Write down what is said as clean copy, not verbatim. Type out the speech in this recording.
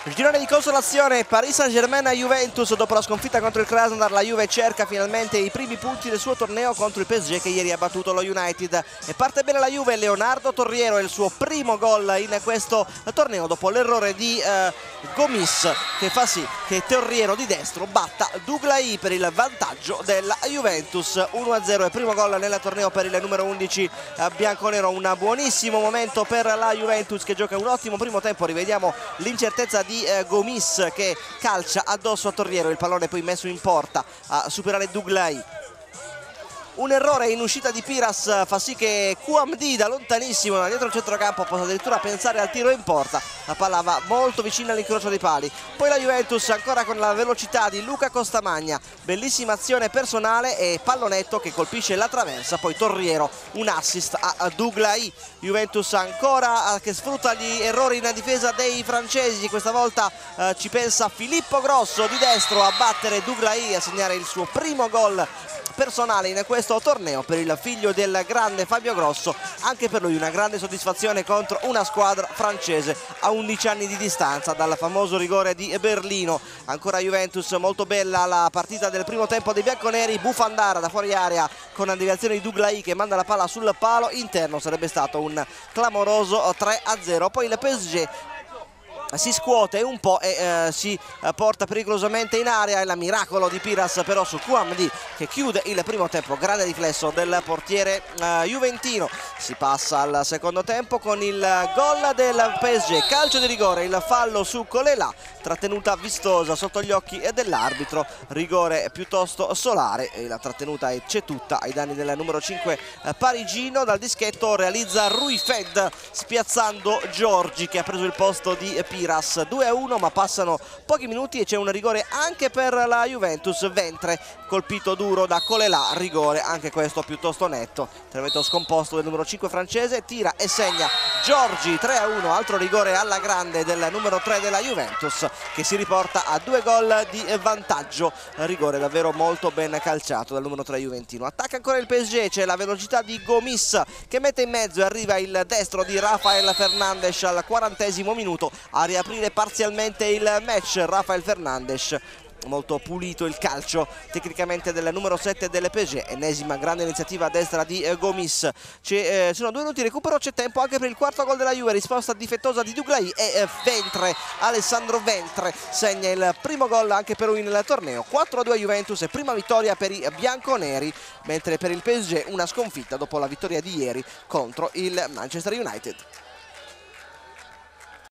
Girone di consolazione, Paris Saint-Germain-Juventus. Dopo la sconfitta contro il Krasnodar, la Juve cerca finalmente i primi punti del suo torneo contro il PSG che ieri ha battuto lo United. E parte bene la Juve, Leonardo Torriero è il suo primo gol in questo torneo dopo l'errore di Gomis, che fa sì che Torriero di destro batta Douglaï per il vantaggio della Juventus. 1-0 è primo gol nel torneo per il numero 11 bianconero. Un buonissimo momento per la Juventus che gioca un ottimo primo tempo. Rivediamo l'incertezza di Gomis che calcia addosso a Torriero, il pallone poi messo in porta a superare Douglaï. Un errore in uscita di Piras fa sì che Kouamdi da lontanissimo, da dietro il centrocampo, possa addirittura pensare al tiro in porta. La palla va molto vicina all'incrocio dei pali. Poi la Juventus ancora con la velocità di Luca Costamagna, bellissima azione personale e pallonetto che colpisce la traversa. Poi Torriero, un assist a Douglaï. Juventus ancora che sfrutta gli errori in difesa dei francesi. Questa volta ci pensa Filippo Grosso di destro a battere Douglaï, a segnare il suo primo gol personale in questo torneo per il figlio del grande Fabio Grosso. Anche per lui una grande soddisfazione contro una squadra francese a 11 anni di distanza dal famoso rigore di Berlino. Ancora Juventus, molto bella la partita del primo tempo dei bianconeri. Bufandara da fuori area con la deviazione di Douglaï che manda la palla sul palo interno, sarebbe stato un clamoroso 3-0. Poi il PSG si scuote un po' e si porta pericolosamente in area. È il miracolo di Piras però su Kouamdi che chiude il primo tempo. Grande riflesso del portiere juventino. Si passa al secondo tempo con il gol del PSG. Calcio di rigore, il fallo su Colela, trattenuta vistosa sotto gli occhi dell'arbitro, rigore piuttosto solare e la trattenuta c'è tutta ai danni del numero 5 parigino. Dal dischetto realizza Rui Fed spiazzando Giorgi che ha preso il posto di Piras. 2-1, ma passano pochi minuti e c'è un rigore anche per la Juventus. Ventre colpito duro da Colela, rigore anche questo piuttosto netto. Intervento scomposto del numero 5 francese, tira e segna Giorgi. 3-1, altro rigore alla grande del numero 3 della Juventus che si riporta a 2 gol di vantaggio. Rigore davvero molto ben calciato dal numero 3 juventino. Attacca ancora il PSG, c'è la velocità di Gomis che mette in mezzo e arriva il destro di Rafael Fernandes al 40° minuto a riaprire parzialmente il match. Rafael Fernandes, molto pulito il calcio tecnicamente del numero 7 del PSG. Ennesima grande iniziativa a destra di Gomis. Sono 2 minuti di recupero, c'è tempo anche per il quarto gol della Juve. Risposta difettosa di Douglaï e Ventre, Alessandro Ventre segna il primo gol anche per lui nel torneo. 4-2 Juventus e prima vittoria per i bianconeri, mentre per il PSG una sconfitta dopo la vittoria di ieri contro il Manchester United.